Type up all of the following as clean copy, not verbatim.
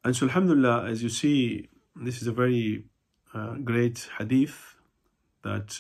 And so alhamdulillah, as you see, this is a very great hadith that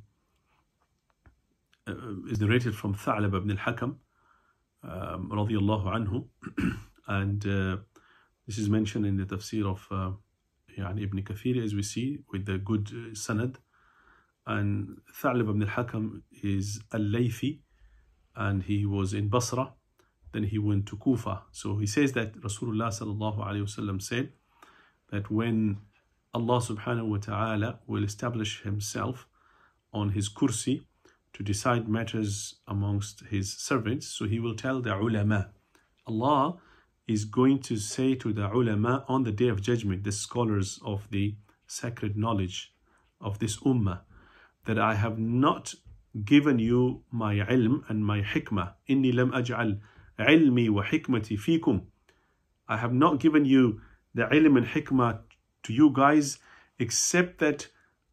is narrated from Tha'lab ibn al-Hakam radiyallahu anhu, and this is mentioned in the Tafseer of Ibn Kathir, as we see, with the good sanad. And Tha'lab ibn al-Hakam is al-Laythi, and he was in Basra. Then he went to Kufa. So he says that Rasulullah sallallahu alayhi wasallam said that when Allah subhanahu wa ta'ala will establish himself on his kursi to decide matters amongst his servants, so he will tell the ulama. Allah is going to say to the ulama on the day of judgment, the scholars of the sacred knowledge of this ummah, that I have not given you my ilm and my hikmah. Inni lam aj'al ilmi wa hikmati fikum. I have not given you the ilm and hikmah to you guys, except that,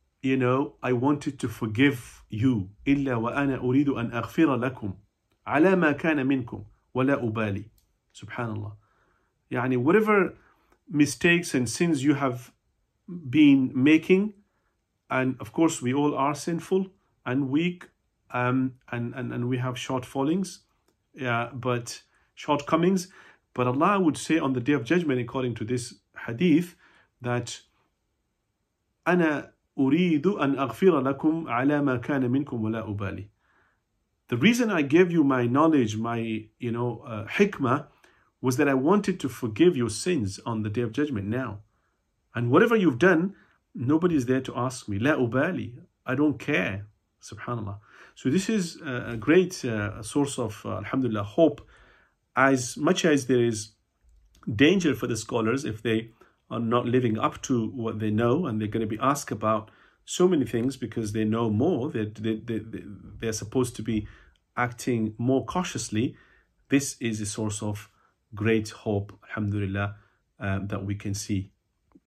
I wanted to forgive you. Illa wa ana uridu an aghfira lakum ala ma kana minkum wa la ubali. Subhanallah. Whatever mistakes and sins you have been making, and of course we all are sinful and weak, and we have shortfallings, but shortcomings. But Allah would say on the day of judgment, according to this hadith, that أنا أريد أن أغفر لكم على ما كان منكم ولا أبالي. The reason I gave you my knowledge, my hikmah, was that I wanted to forgive your sins on the day of judgment now. And whatever you've done, nobody is there to ask me. La ubali. I don't care. Subhanallah. So this is a great source of, alhamdulillah, hope. As much as there is danger for the scholars if they are not living up to what they know, and they're going to be asked about so many things because they know more, they're supposed to be acting more cautiously. This is a source of great hope, alhamdulillah, that we can see.